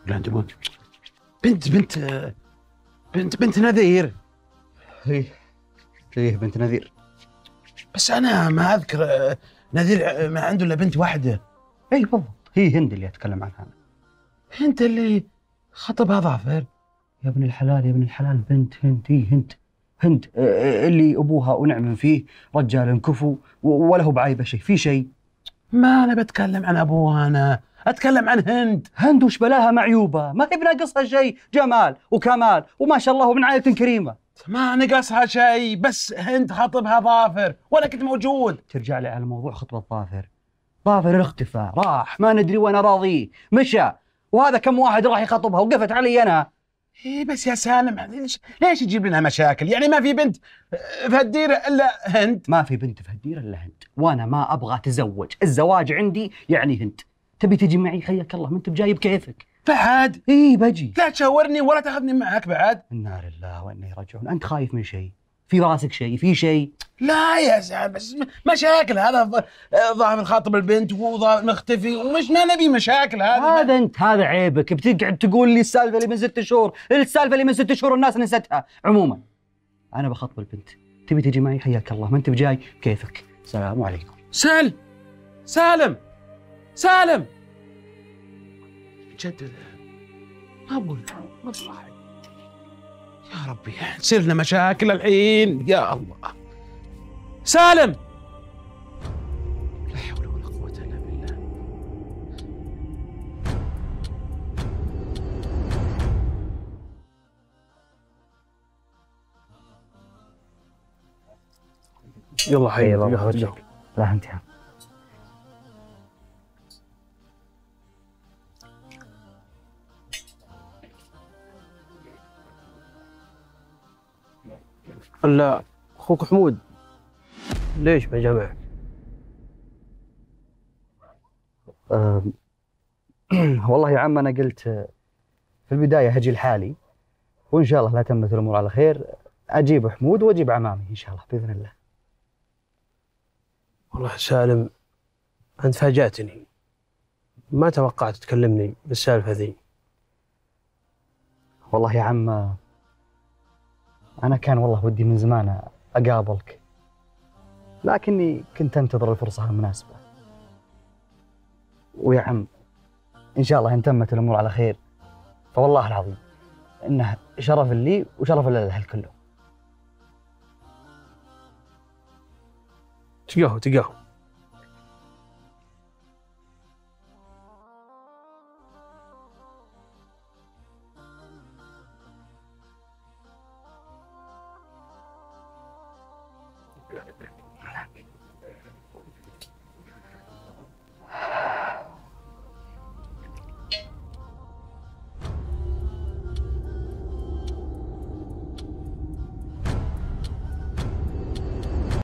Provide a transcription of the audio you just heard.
لا انت بنت بنت نذير. ايه بنت نذير. بس انا ما اذكر نذير ما عنده الا بنت واحده. اي بالضبط، هي هند اللي اتكلم عنها انا. انت اللي خطبها ظافر؟ يا ابن الحلال يا ابن الحلال، بنت هند. هي هند اللي ابوها ونعم فيه، رجال كفو وله بعيبه شيء في شيء. ما انا بتكلم عن ابوها، انا اتكلم عن هند. هند وش بلاها معيوبه؟ ما هي بناقصها شيء، جمال وكمال وما شاء الله ومن عائله كريمه. ما نقصها شيء، بس هند خطبها ظافر وانا كنت موجود. ترجع لي على موضوع خطبه ظافر. ظافر اختفى راح ما ندري وين راضيه مشى، وهذا كم واحد راح يخطبها وقفت علي انا. ايه بس يا سالم، ليش يجيب لنا مشاكل؟ يعني ما في بنت في هالديره الا هند. ما في بنت في هالديره الا هند، وانا ما ابغى اتزوج، الزواج عندي يعني هند. تبي تجي معي حياك الله، ما انت بجايب كيفك. بعد اي بجي. لا تشاورني ولا تاخذني معك بعد. انا لله وانا راجعون. انت خايف من شيء؟ في راسك شيء؟ في شيء؟ لا يا سالم، بس مشاكل. هذا ظاهر خاطب البنت وظاهر مختفي، ومش ما نبي مشاكل. هذا انت هذا عيبك، بتقعد تقول لي السالفه اللي من 6 شهور، السالفه اللي من 6 شهور الناس نسيتها. عموما انا بخطب البنت، تبي تجي معي حياك الله، ما انت بجاي كيفك. السلام عليكم. سالم جد ما اقول مصلحة. يا ربي تصير لنا مشاكل الحين يا الله. سالم، لا حول ولا قوة الا بالله. يلا حي الله. لا انت لا اخوك حمود ليش ما جمع؟ والله يا عم انا قلت في البدايه هجي لحالي، وان شاء الله لا تمت الامور على خير اجيب حمود واجيب عمامي ان شاء الله باذن الله. والله سالم انت فاجأتني، ما توقعت تكلمني بالسالفه ذي. والله يا عم انا كان والله ودي من زمان اقابلك، لكني كنت انتظر الفرصه المناسبه. ويا عم ان شاء الله ان تمت الامور على خير، فوالله العظيم انه شرف لي وشرف للاهل كلهم. تقهو